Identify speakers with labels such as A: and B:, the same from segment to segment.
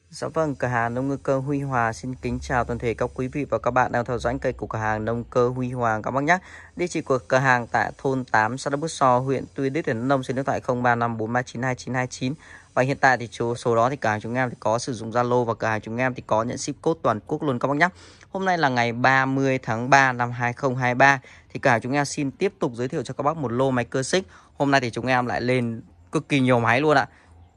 A: Dạ vâng, cửa hàng nông cơ Huy Hoàng xin kính chào toàn thể các quý vị và các bạn đang theo dõi kênh của cửa hàng nông cơ Huy Hoàng các bác nhé. Địa chỉ của cửa hàng tại thôn 8, xã Đức Bút So, huyện Tuy Đức, tỉnh Đắk Nông, số điện thoại 0354392929. Và hiện tại thì số đó thì cửa hàng chúng em thì có sử dụng Zalo và cửa hàng chúng em thì có nhận ship code toàn quốc luôn các bác nhé. Hôm nay là ngày 30 tháng 3 năm 2023 thì cửa hàng chúng em xin tiếp tục giới thiệu cho các bác một lô máy cơ xích. Hôm nay thì chúng em lại lên cực kỳ nhiều máy luôn ạ.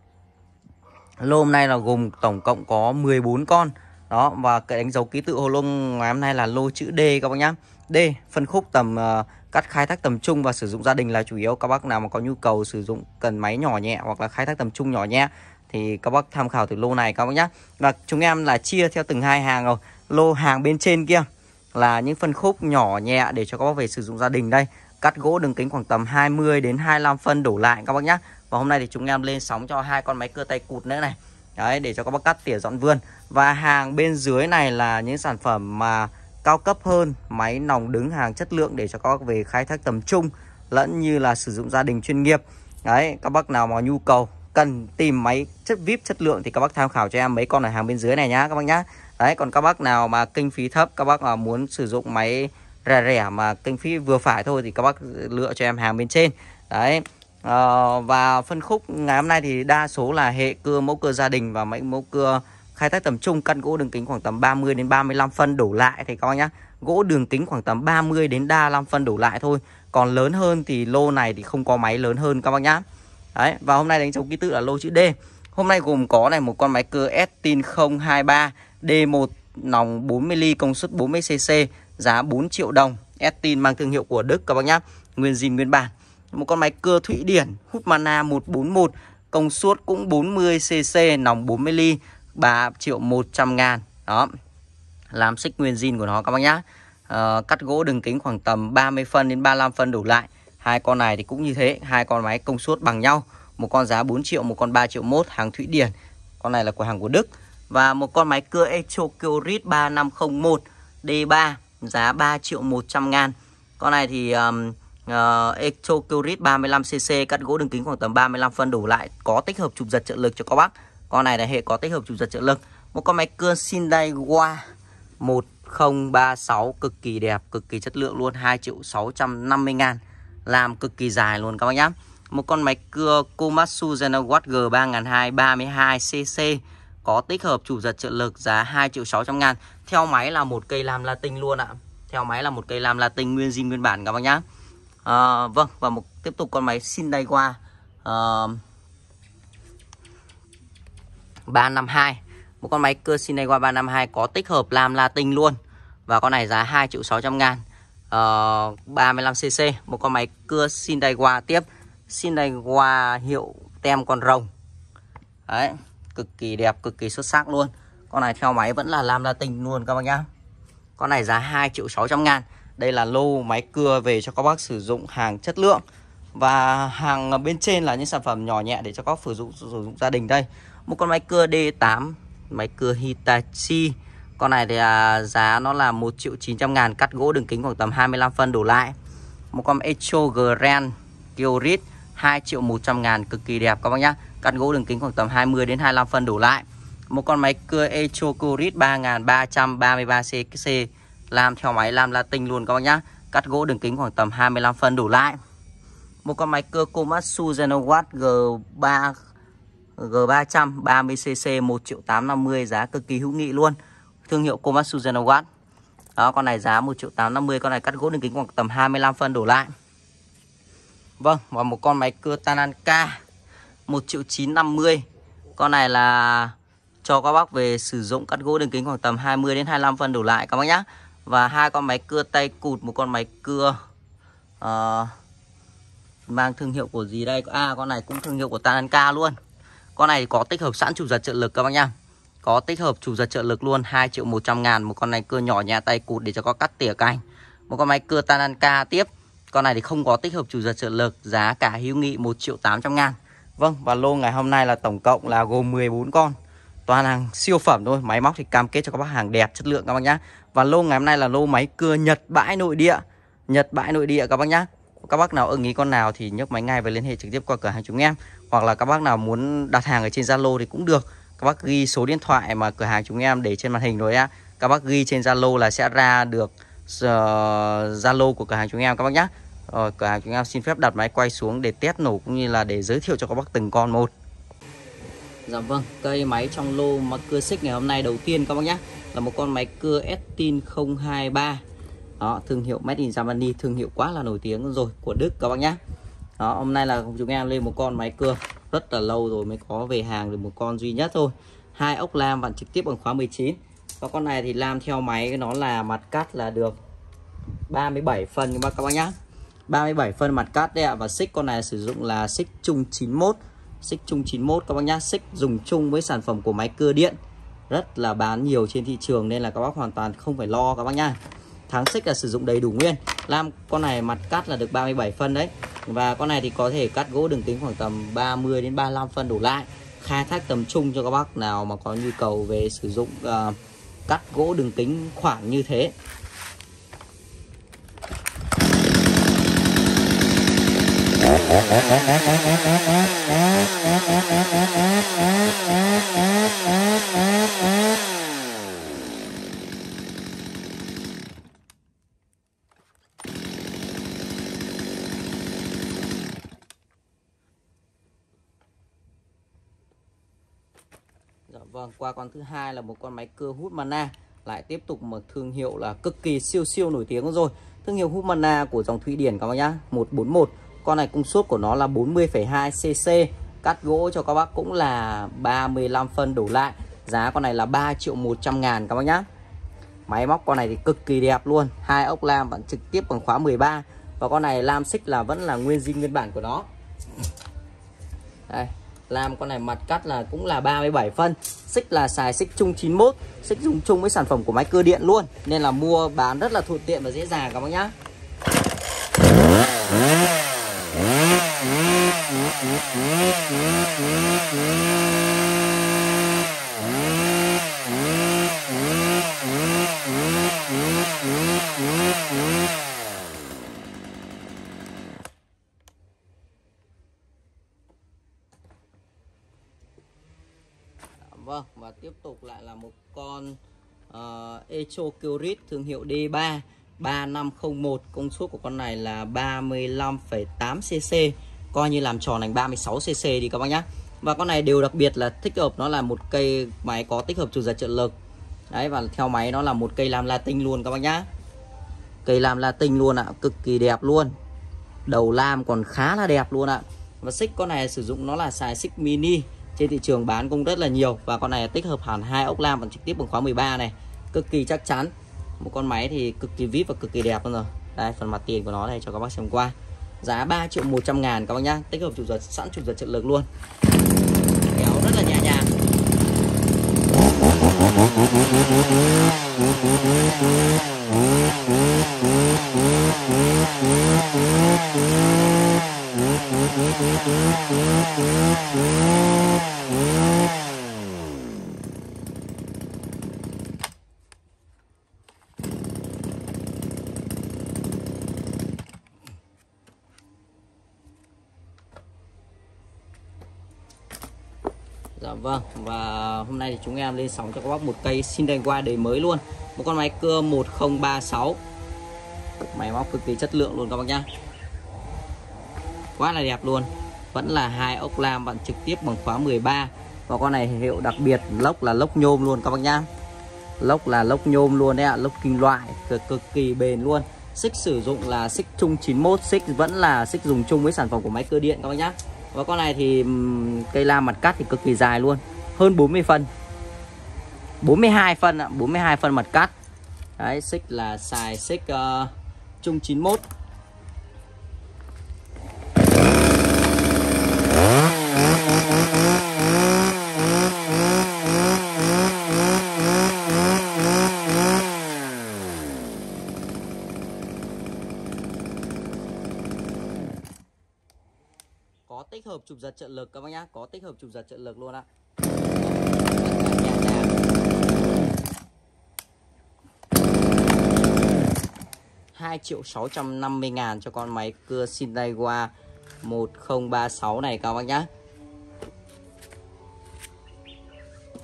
A: Lô hôm nay là gồm tổng cộng có 14 con. Đó, và cái đánh dấu ký tự hồ lô ngày hôm nay là lô chữ D các bác nhá. D, phân khúc tầm cắt khai thác tầm trung và sử dụng gia đình là chủ yếu. Các bác nào mà có nhu cầu sử dụng cần máy nhỏ nhẹ hoặc là khai thác tầm trung nhỏ nhẹ thì các bác tham khảo từ lô này các bác nhá. Và chúng em là chia theo từng hai hàng rồi. Lô hàng bên trên kia là những phân khúc nhỏ nhẹ để cho các bác về sử dụng gia đình đây. Cắt gỗ đường kính khoảng tầm 20 đến 25 phân đổ lại các bác nhá. Và hôm nay thì chúng em lên sóng cho hai con máy cưa tay cụt nữa này. Đấy, để cho các bác cắt tỉa dọn vườn. Và hàng bên dưới này là những sản phẩm mà cao cấp hơn, máy nòng đứng hàng chất lượng để cho các bác về khai thác tầm trung lẫn như là sử dụng gia đình chuyên nghiệp. Đấy, các bác nào mà nhu cầu cần tìm máy chất VIP chất lượng thì các bác tham khảo cho em mấy con ở hàng bên dưới này nhá các bác nhá. Đấy, còn các bác nào mà kinh phí thấp, các bác mà muốn sử dụng máy rẻ rẻ mà kinh phí vừa phải thôi thì các bác lựa cho em hàng bên trên. Đấy. Và phân khúc ngày hôm nay thì đa số là hệ cưa mẫu cưa gia đình và mấy mẫu cưa khai thác tầm trung, cắt gỗ đường kính khoảng tầm 30 đến 35 phân đổ lại thì các bác nhá. Gỗ đường kính khoảng tầm 30 đến 35 phân đổ lại thôi. Còn lớn hơn thì lô này thì không có máy lớn hơn các bác nhá. Đấy, và hôm nay đánh dấu ký tự là lô chữ D. Hôm nay gồm có này một con máy cưa Estin 023 D1 nòng 40mm công suất 40cc, giá 4 triệu đồng. Estin mang thương hiệu của Đức các bác nhá. Nguyên zin nguyên bản. Một con máy cưa Thụy Điển Husqvarna 141 công suất cũng 40cc, nòng 40mm, 3 triệu 100 ngàn. Đó, làm xích nguyên zin của nó các bác nhá. Cắt gỗ đường kính khoảng tầm 30 phân đến 35 phân đổ lại. Hai con này thì cũng như thế, hai con máy công suất bằng nhau. Một con giá 4 triệu, một con 3 triệu mốt, hàng Thụy Điển. Con này là của hàng của Đức. Và một con máy cưa Echocurit 3501 D3 giá 3 triệu 100 ngàn. Con này thì Echocurit 35cc, cắt gỗ đường kính khoảng tầm 35 phân đổ lại, có tích hợp chụp giật trợ lực cho các bác. Con này là hệ có tích hợp chụp giật trợ lực. Một con máy cưa Sindaiwa 1036 cực kỳ đẹp, cực kỳ chất lượng luôn, 2 triệu 650 ngàn. Làm cực kỳ dài luôn các bác nhá. Một con máy cưa Komatsu Genawatt G3200 32cc, có tích hợp chụp giật trợ lực, giá 2 triệu 600 ngàn. Theo máy là một cây lam latin luôn ạ. Theo máy là một cây lam latin nguyên zin nguyên bản các bác nhá. Vâng, và tiếp tục con máy Sindaiwa 352. Một con máy cưa Sindaiwa 352 có tích hợp lam latin luôn. Và con này giá 2 triệu 600 ngàn. 35cc. Một con máy cưa Sindaiwa tiếp. Sindaiwa hiệu tem con rồng. Đấy, cực kỳ đẹp, cực kỳ xuất sắc luôn. Con này theo máy vẫn là lam latin luôn các bác nhá. Con này giá 2 triệu 600 ngàn. Đây là lô máy cưa về cho các bác sử dụng hàng chất lượng. Và hàng bên trên là những sản phẩm nhỏ nhẹ để cho các bác sử dụng gia đình đây. Một con máy cưa D8, máy cưa Hitachi. Con này thì giá nó là 1 triệu 900 ngàn, cắt gỗ đường kính khoảng tầm 25 phân đổ lại. Một con Echo Grand Kyorit 2 triệu 100 ngàn, cực kỳ đẹp các bác nhá. Cắt gỗ đường kính khoảng tầm 20 đến 25 phân đổ lại. Một con máy cưa Echo Kyorit 3333cc, làm theo máy lam latin luôn các bác nhá. Cắt gỗ đường kính khoảng tầm 25 phân đổ lại. Một con máy cưa Komatsu Genawatt G300 30cc 1 triệu 850, giá cực kỳ hữu nghị luôn. Thương hiệu Komatsu Genawatt. Đó, con này giá 1 triệu 850, con này cắt gỗ đường kính khoảng tầm 25 phân đổ lại. Vâng, và một con máy cưa Tanaka 1 triệu 950. Con này là cho các bác về sử dụng, cắt gỗ đường kính khoảng tầm 20 đến 25 phân đổ lại các bác nhá. Và hai con máy cưa tay cụt, một con máy cưa mang thương hiệu của gì đây? Con này cũng thương hiệu của Tanaka luôn. Con này có tích hợp sẵn chụp giật trợ lực các bác nhá. Có tích hợp chụp giật trợ lực luôn, 2 triệu 100 ngàn. Một con này cưa nhỏ nhẹ tay cụt để cho có cắt tỉa cành. Một con máy cưa Tanaka tiếp. Con này thì không có tích hợp chụp giật trợ lực, giá cả hữu nghị 1 triệu 800 ngàn. Vâng, và lô ngày hôm nay là tổng cộng là gồm 14 con. Toàn hàng siêu phẩm thôi, máy móc thì cam kết cho các bác hàng đẹp chất lượng các bác nhá. Và lô ngày hôm nay là lô máy cưa Nhật bãi nội địa. Nhật bãi nội địa các bác nhá. Các bác nào ưng ý con nào thì nhấc máy ngay và liên hệ trực tiếp qua cửa hàng chúng em. Hoặc là các bác nào muốn đặt hàng ở trên Zalo thì cũng được. Các bác ghi số điện thoại mà cửa hàng chúng em để trên màn hình rồi á. Các bác ghi trên Zalo là sẽ ra được Zalo của cửa hàng chúng em các bác nhé. Rồi cửa hàng chúng em xin phép đặt máy quay xuống để test nổ cũng như là để giới thiệu cho các bác từng con một. Dạ vâng, cây máy trong lô mà cưa xích ngày hôm nay đầu tiên các bác nhé, là một con máy cưa Estin 023. Đó, thương hiệu Made in Germany, thương hiệu quá là nổi tiếng rồi, của Đức các bác nhé. Đó, hôm nay là chúng em lên một con máy cưa rất là lâu rồi mới có về hàng được một con duy nhất thôi. 2 ốc lam vặn trực tiếp bằng khóa 19. Và con này thì lam theo máy nó là mặt cắt là được 37 phân các bác nhé. 37 phân mặt cắt đấy ạ. Và xích con này sử dụng là xích chung 91. Xích chung 91 các bác nhá. Xích dùng chung với sản phẩm của máy cưa điện, rất là bán nhiều trên thị trường nên là các bác hoàn toàn không phải lo các bác nhá. Tháng xích là sử dụng đầy đủ nguyên. Lam con này mặt cắt là được 37 phân đấy. Và con này thì có thể cắt gỗ đường kính khoảng tầm 30 đến 35 phân đổ lại. Khai thác tầm trung cho các bác nào mà có nhu cầu về sử dụng cắt gỗ đường kính khoảng như thế. Dạ vâng, qua con thứ hai là một con máy cưa Husqvarna, lại tiếp tục một thương hiệu là cực kỳ siêu nổi tiếng rồi. Thương hiệu Husqvarna của dòng Thụy Điển các bác nhá, 141. Con này công suất của nó là 40,2 cc, cắt gỗ cho các bác cũng là 35 phân đổ lại. Giá con này là 3.100.000 các bác nhá. Máy móc con này thì cực kỳ đẹp luôn, 2 ốc lam vẫn trực tiếp bằng khóa 13. Và con này lam xích là vẫn là nguyên zin nguyên bản của nó. Đây, lam con này mặt cắt là cũng là 37 phân. Xích là xài xích chung 91, xích dùng chung với sản phẩm của máy cưa điện luôn, nên là mua bán rất là thuận tiện và dễ dàng các bác nhá. Vâng, và tiếp tục lại là một con Echo Kyrit thương hiệu D3 3501. Công suất của con này là 35,8 cc, coi như làm tròn thành 36 cc đi các bác nhé. Và con này điều đặc biệt là thích hợp nó là một cây máy có tích hợp chụp giật trợ lực. Đấy, và theo máy nó là một cây lam Latin luôn các bác nhá. Cây lam Latin luôn ạ, cực kỳ đẹp luôn. Đầu lam còn khá là đẹp luôn ạ. Và xích con này sử dụng nó là xài xích mini, trên thị trường bán cũng rất là nhiều. Và con này tích hợp hẳn 2 ốc lam vẫn trực tiếp bằng khóa 13 này, cực kỳ chắc chắn. Một con máy thì cực kỳ vip và cực kỳ đẹp luôn rồi. Đây, phần mặt tiền của nó này cho các bác xem qua. Giá 3.100.000 các bác nhá, tích hợp chụp giật, sẵn chụp giật trợ lực luôn. Kéo rất là nhẹ nhàng. Dạ vâng, và hôm nay thì chúng em lên sóng cho các bác một cây Sindewa đời mới luôn. Một con máy cưa 1036. Máy móc cực kỳ chất lượng luôn các bác nhá. Quá là đẹp luôn. Vẫn là 2 ốc lam vặn trực tiếp bằng khóa 13. Và con này hiệu đặc biệt, lốc là lốc nhôm luôn các bác nhá. Lốc là lốc nhôm luôn đấy ạ, lốc kim loại, cực kỳ bền luôn. Xích sử dụng là xích chung 91, xích vẫn là xích dùng chung với sản phẩm của máy cưa điện các bác nhá. Và con này thì cây lam mặt cắt thì cực kỳ dài luôn, hơn 40 phân, 42 phân ạ, 42 phân mặt cắt. Đấy, xích là xài xích chung 91. Có tích hợp chụp giật trợ lực các bác nhá, có tích hợp chụp giật trợ lực luôn ạ. 2.650.000 cho con máy cưa Sindewa 1036 này các bác nhá.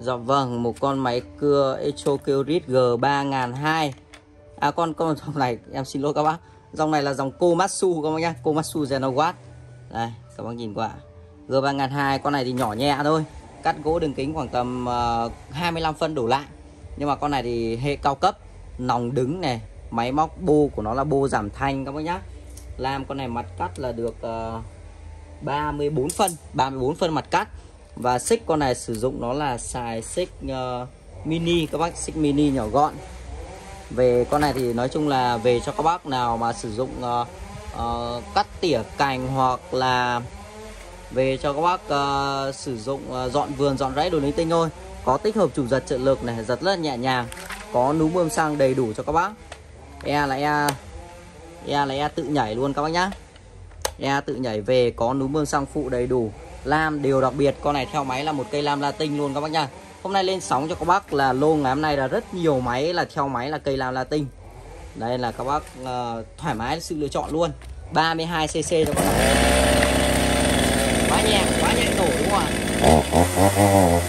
A: Dạ vâng, một con máy cưa Echocurit G3002. Con dòng này em xin lỗi các bác. Dòng này là dòng Komatsu các bác nhá, Komatsu Genowatt. Đây, các bác nhìn qua. G3002, con này thì nhỏ nhẹ thôi. Cắt gỗ đường kính khoảng tầm 25 phân đổ lại. Nhưng mà con này thì hệ cao cấp, nòng đứng này, máy móc bô của nó là bô giảm thanh các bác nhá. Làm con này mặt cắt là được 34 phân mặt cắt. Và xích con này sử dụng nó là xài xích mini các bác, xích mini nhỏ gọn. Về con này thì nói chung là về cho các bác nào mà sử dụng cắt tỉa cành, hoặc là về cho các bác sử dụng dọn vườn, dọn rẫy đồ linh tinh thôi. Có tích hợp chủ giật trợ lực này, giật rất là nhẹ nhàng. Có núm bơm xăng đầy đủ cho các bác. E là e tự nhảy luôn các bác nhá. E tự nhảy về, có núm bơm xăng phụ đầy đủ. Lam điều đặc biệt, con này theo máy là một cây lam Latin luôn các bác nha. Hôm nay lên sóng cho các bác là lô ngày hôm nay là rất nhiều máy là theo máy là cây lam Latin. Đây là các bác thoải mái sự lựa chọn luôn. 32cc cho các bác. Quá nhẹ nổi đúng không ạ?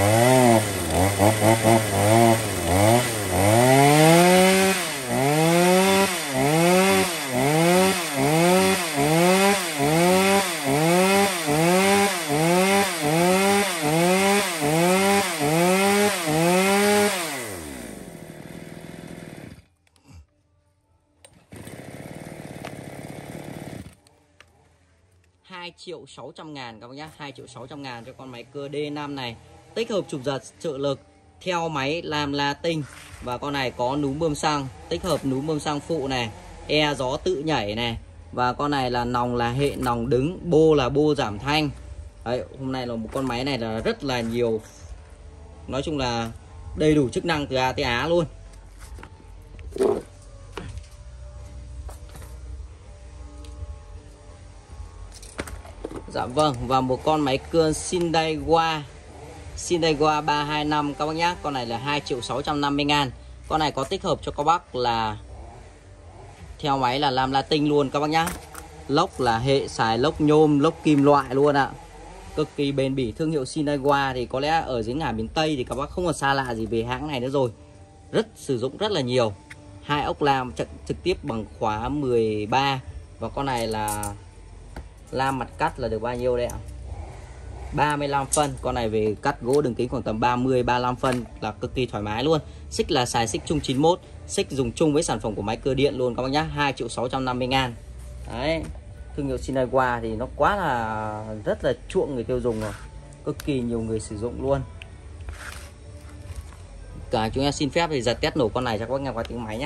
A: 2.600.000 các bác nhá, 2.600.000 cho con máy cưa D5 này. Tích hợp chụp giật trợ lực, theo máy làm Latin. Và con này có núm bơm xăng, tích hợp núm bơm xăng phụ này, e gió tự nhảy này. Và con này là nòng là hệ nòng đứng, bô là bô giảm thanh. Đấy, hôm nay là một con máy này là rất là nhiều, nói chung là đầy đủ chức năng từ A tới Á luôn. Dạ vâng, và một con máy cưa Sindaiwa 325 các bác nhá. Con này là 2.650.000. Con này có tích hợp cho các bác là theo máy là làm Latin luôn các bác nhá. Lốc là hệ xài lốc nhôm, lốc kim loại luôn ạ. Cực kỳ bền bỉ, thương hiệu Sindaiwa thì có lẽ ở dưới ngả miền Tây thì các bác không còn xa lạ gì về hãng này nữa rồi. Sử dụng rất là nhiều. Hai ốc lam trực tiếp bằng khóa 13. Và con này là lam mặt cắt là được bao nhiêu đây ạ? 35 phân. Con này về cắt gỗ đường kính khoảng tầm 30-35 phân là cực kỳ thoải mái luôn. Xích là xài xích chung 91, xích dùng chung với sản phẩm của máy cưa điện luôn các bác nhá. 2.650.000. Đấy, thương hiệu Sindaiwa thì nó quá là rất là chuộng người tiêu dùng rồi, cực kỳ nhiều người sử dụng luôn. Cả chúng em xin phép thì giật test nổ con này cho các bác nghe qua tiếng máy nhé.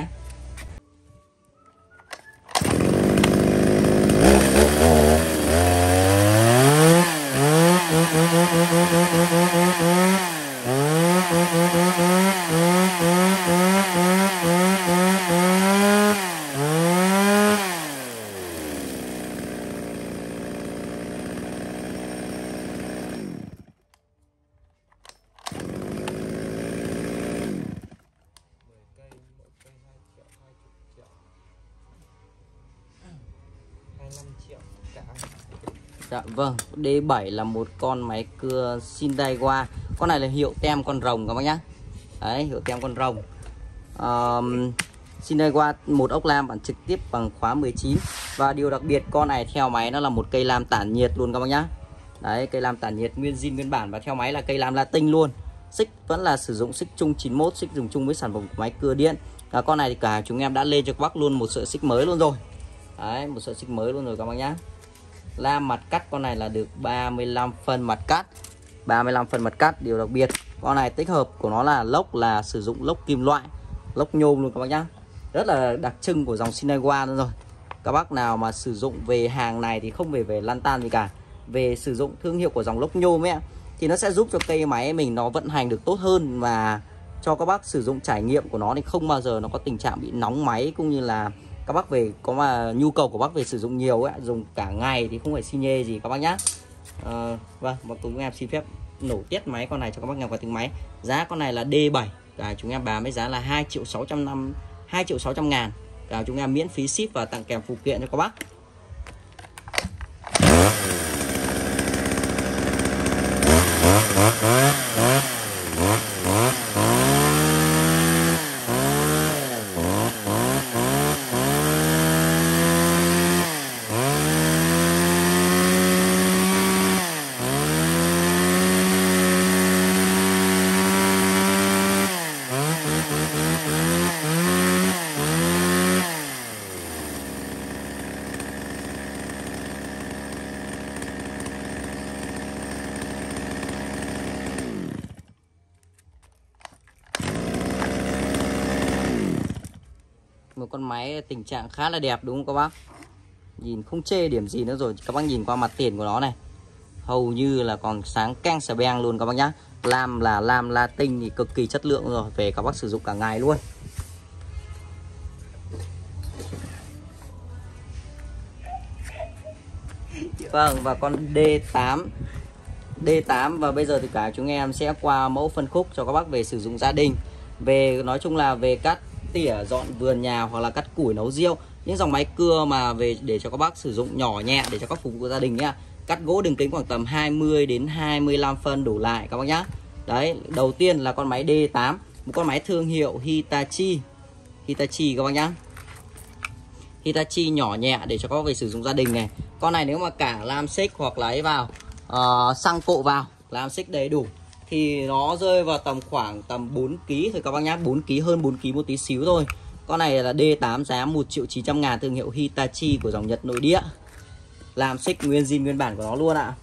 A: Dạ vâng, D7 là một con máy cưa Sindaiwa. Con này là hiệu tem con rồng các bác nhá. Đấy, hiệu tem con rồng. Sindaiwa một ốc lam bản trực tiếp bằng khóa 19. Và điều đặc biệt con này theo máy nó là một cây lam tản nhiệt luôn các bác nhá. Đấy, cây lam tản nhiệt nguyên zin nguyên bản và theo máy là cây lam Latin luôn. Xích vẫn là sử dụng xích chung 91, xích dùng chung với sản phẩm của máy cưa điện. Con này thì cả chúng em đã lên cho các bác luôn một sợi xích mới luôn rồi. Đấy, một sợi xích mới luôn rồi các bác nhá. Lam mặt cắt con này là được 35 phân mặt cắt. 35 phân mặt cắt. Điều đặc biệt con này tích hợp của nó là lốc là sử dụng lốc kim loại, lốc nhôm luôn các bác nhá. Rất là đặc trưng của dòng Sindaiwa luôn rồi. Các bác nào mà sử dụng về hàng này thì không về lăn tan gì cả. Về sử dụng thương hiệu của dòng lốc nhôm ấy thì nó sẽ giúp cho cây máy mình nó vận hành được tốt hơn. Và cho các bác sử dụng trải nghiệm của nó thì không bao giờ nó có tình trạng bị nóng máy, cũng như là các bác về có mà nhu cầu của bác về sử dụng nhiều ấy, dùng cả ngày thì không phải xi nhê gì các bác nhá. Vâng, và cùng em xin phép nổ test máy con này cho các bác nghe qua tiếng máy. Giá con này là D7, cả chúng em bán với giá là 2.600.000. Cả chúng em miễn phí ship và tặng kèm phụ kiện cho các bác. một con máy tình trạng khá là đẹp đúng không các bác? Nhìn không chê điểm gì nữa rồi. Các bác nhìn qua mặt tiền của nó này, hầu như là còn sáng keng sờ beng luôn các bác nhá. Lam là lam Latin thì cực kỳ chất lượng rồi, về các bác sử dụng cả ngày luôn. Vâng, và con D8 và bây giờ thì cả chúng em sẽ qua mẫu phân khúc cho các bác về sử dụng gia đình. Về nói chung là về cắt tỉa dọn vườn nhà hoặc là cắt củi nấu riêu, những dòng máy cưa mà về để cho các bác sử dụng nhỏ nhẹ để cho các phục vụ gia đình nhá. Cắt gỗ đường kính khoảng tầm 20 đến 25 phân đổ lại các bác nhá. Đấy, đầu tiên là con máy D8, một con máy thương hiệu Hitachi các bác nhá. Hitachi nhỏ nhẹ để cho các bác về sử dụng gia đình này. Con này nếu mà cả lam xích hoặc là ấy vào, xăng cộ vào, lam xích đầy đủ thì nó rơi vào tầm khoảng tầm 4 kg thôi các bác nhá, 4 kg, hơn 4 kg một tí xíu thôi. Con này là D8 giá 1.900.000, thương hiệu Hitachi của dòng Nhật nội địa. Lam xích nguyên zin nguyên bản của nó luôn ạ.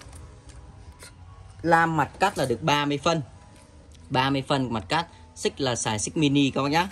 A: Lam mặt cắt là được 30 phân. 30 phân mặt cắt, xích là xài xích mini các bác nhá.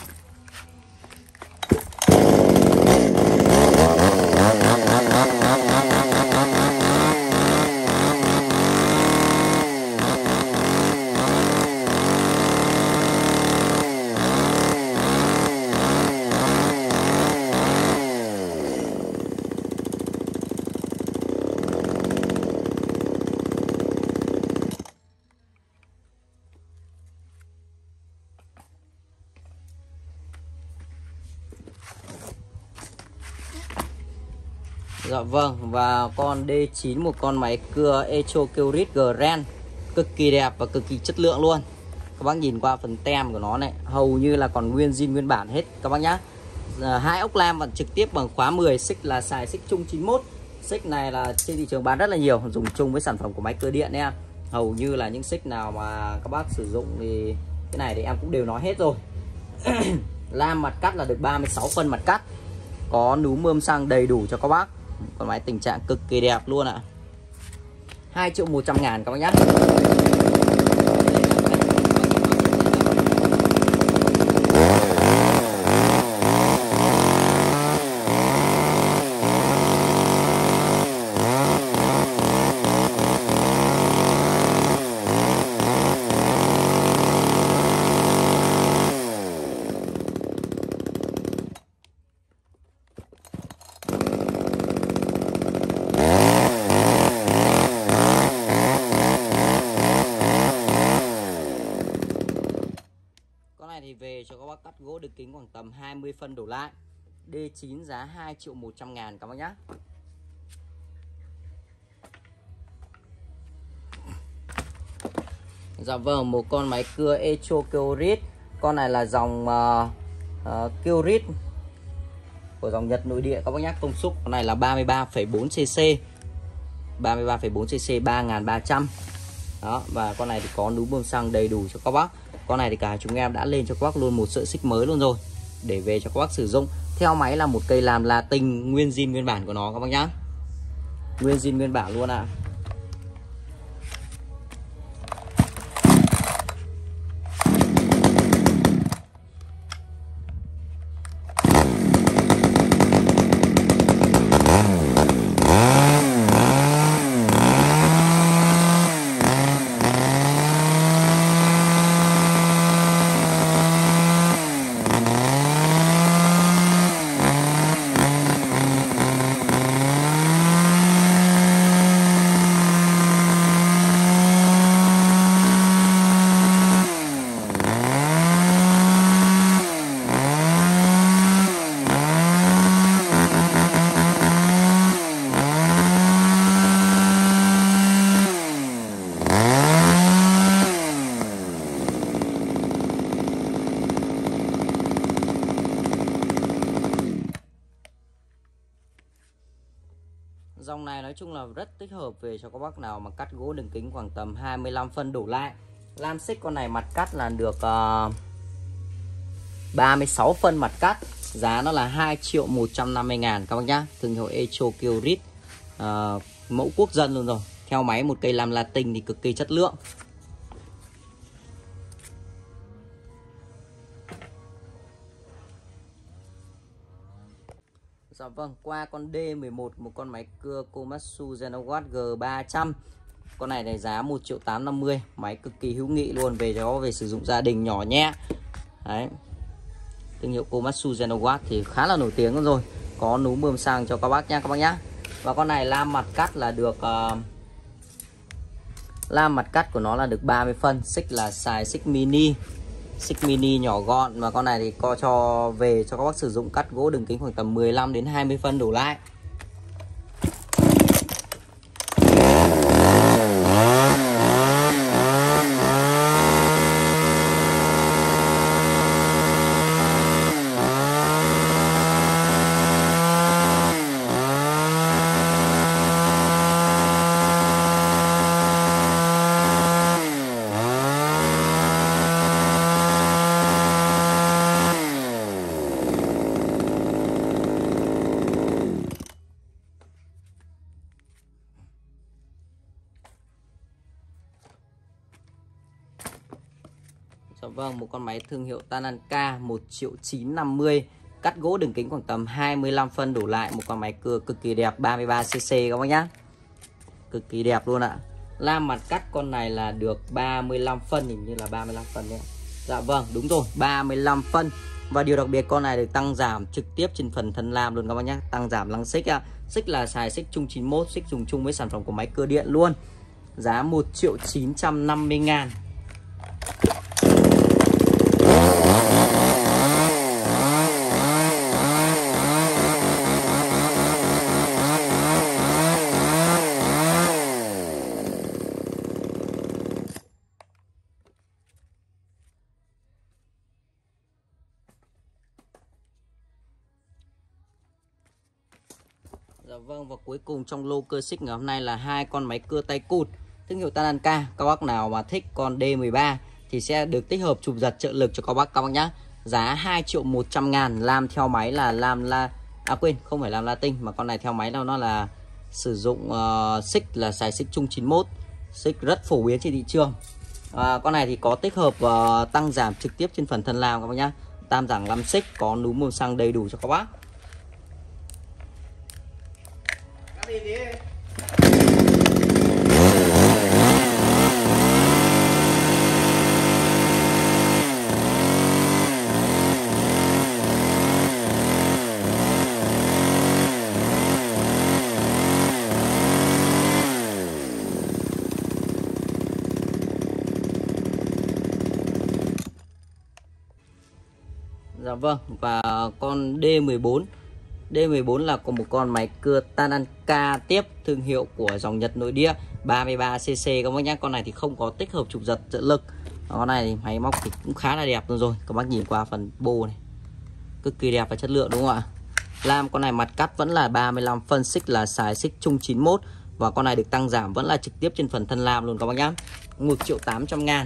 A: Dạ vâng, và con D9 một con máy cưa Echo Kyrit Grand, cực kỳ đẹp và cực kỳ chất lượng luôn. Các bác nhìn qua phần tem của nó này, hầu như là còn nguyên zin nguyên bản hết các bác nhá. Hai ốc lam vẫn trực tiếp bằng khóa 10, xích là xài xích chung 91. Xích này là trên thị trường bán rất là nhiều, dùng chung với sản phẩm của máy cưa điện nha. Hầu như là những xích nào mà các bác sử dụng thì cái này thì em cũng đều nói hết rồi. Lam mặt cắt là được 36 phân mặt cắt, có núm bơm xăng đầy đủ cho các bác. Con máy tình trạng cực kỳ đẹp luôn ạ. 2.100.000 các bác nhé. Thì về cho các bác cắt gỗ đường kính khoảng tầm 20 phân đổ lại. D9 giá 2.100.000 các bác nhá. Dạ vâng, một con máy cưa Echo Kyrit. Con này là dòng Kyrit của dòng Nhật nội địa các bác nhá. Công suất con này là 33,4 cc. 33,4 cc 3300. Đó, và con này thì có núm bơm xăng đầy đủ cho các bác. Con này thì cả chúng em đã lên cho các bác luôn một sợi xích mới luôn rồi để về cho các bác sử dụng. Theo máy là một cây làm Latin nguyên zin nguyên bản của nó các bác nhá. Nguyên zin nguyên bản luôn ạ. Dòng này nói chung là rất thích hợp về cho các bác nào mà cắt gỗ đường kính khoảng tầm 25 phân đổ lại. Lam xích con này mặt cắt là được 36 phân mặt cắt. Giá nó là 2.150.000 các bác nhá. Thương hiệu Echo Kyrit, mẫu quốc dân luôn rồi. Theo máy một cây lam Latin thì cực kỳ chất lượng. Dạ vâng, qua con D11, một con máy cưa Komatsu Genowatt G300. Con này giá 1.850.000, máy cực kỳ hữu nghị luôn, về sử dụng gia đình nhỏ nhẹ. Đấy. Thương hiệu Komatsu Genowatt thì khá là nổi tiếng luôn rồi. Có núm bơm xăng cho các bác nhá. Và con này lam mặt cắt là được lam mặt cắt của nó là được 30 phân, xích là xài xích mini nhỏ gọn, và con này thì co cho về cho các bác sử dụng cắt gỗ đường kính khoảng tầm 15 đến 20 phân đổ lại. Dạ vâng, một con máy thương hiệu Tananka 1.950.000, cắt gỗ đường kính khoảng tầm 25 phân đổ lại, một con máy cưa cực kỳ đẹp, 33cc các bác nhá. Cực kỳ đẹp luôn ạ. Lam mặt cắt con này là được 35 phân, hình như là 35 phân đấy. Dạ vâng, đúng rồi, 35 phân. Và điều đặc biệt con này được tăng giảm trực tiếp trên phần thân lam luôn các bác nhá. Tăng giảm lăng xích ạ. Xích là xài xích chung 91, xích dùng chung với sản phẩm của máy cưa điện luôn. Giá 1.950.000. Dạ vâng, và cuối cùng trong lô cưa xích ngày hôm nay là hai con máy cưa tay cụt thương hiệu Tananka. Các bác nào mà thích con D13 thì sẽ được tích hợp chụp giật trợ lực cho các bác nhá. Giá 2.100.000. Lam theo máy là không phải lam Latin, mà con này theo máy là nó là sử dụng xích là xài xích chung 91, xích rất phổ biến trên thị trường. Con này thì có tích hợp tăng giảm trực tiếp trên phần thân lam các bác nhá. Tam giảm 5 xích, có núm bơm xăng đầy đủ cho các bác. Dạ vâng, và con D14 là có một con máy cưa Tananka tiếp, thương hiệu của dòng Nhật nội địa, 33cc các bác nhé. Con này thì không có tích hợp chụp giật trợ lực. Con này thì máy móc thì cũng khá là đẹp luôn rồi. Các bác nhìn qua phần bô này, cực kỳ đẹp và chất lượng đúng không ạ? Lam con này mặt cắt vẫn là 35 phân, xích là xài xích chung 91, và con này được tăng giảm vẫn là trực tiếp trên phần thân lam luôn các bác nhé. 1.800.000.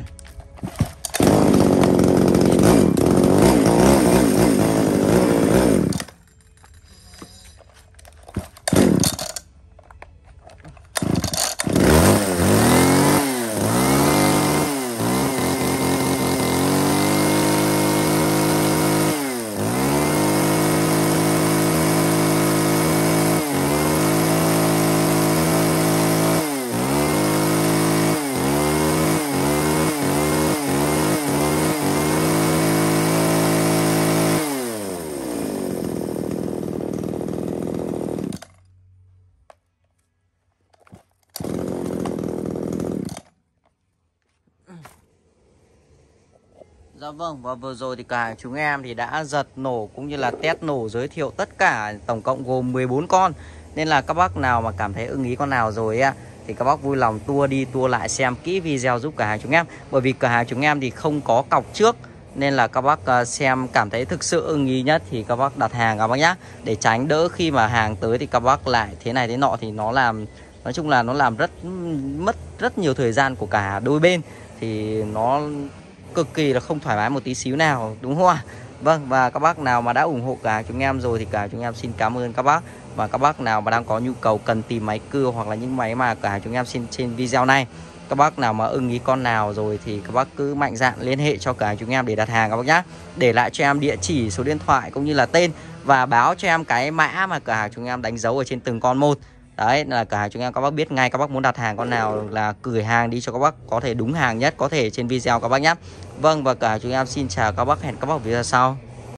A: Dạ vâng, và vừa rồi thì cả hàng chúng em thì đã giật nổ cũng như là test nổ giới thiệu tất cả tổng cộng gồm 14 con. Nên là các bác nào mà cảm thấy ưng ý con nào rồi thì các bác vui lòng tua đi tua lại xem kỹ video giúp cả hàng chúng em. Bởi vì cửa hàng chúng em thì không có cọc trước, nên là các bác xem cảm thấy thực sự ưng ý nhất thì các bác đặt hàng các bác nhá. Để tránh đỡ khi mà hàng tới thì các bác lại thế này thế nọ thì nó làm, nói chung là nó làm mất rất nhiều thời gian của cả đôi bên, thì nó cực kỳ là không thoải mái một tí xíu nào, đúng không ạ? Vâng, và các bác nào mà đã ủng hộ cả chúng em rồi thì cả chúng em xin cảm ơn các bác. Và các bác nào mà đang có nhu cầu cần tìm máy cưa hoặc là những máy mà cả chúng em xin trên video này, các bác nào mà ưng ý con nào rồi thì các bác cứ mạnh dạn liên hệ cho cả chúng em để đặt hàng các bác nhé. Để lại cho em địa chỉ, số điện thoại cũng như là tên và báo cho em cái mã mà cửa hàng chúng em đánh dấu ở trên từng con một. Đấy là cửa hàng chúng em các bác biết ngay các bác muốn đặt hàng con nào là gửi hàng đi cho các bác có thể đúng hàng nhất có thể trên video các bác nhé. Vâng, và cửa hàng chúng em xin chào các bác, hẹn các bác ở video sau.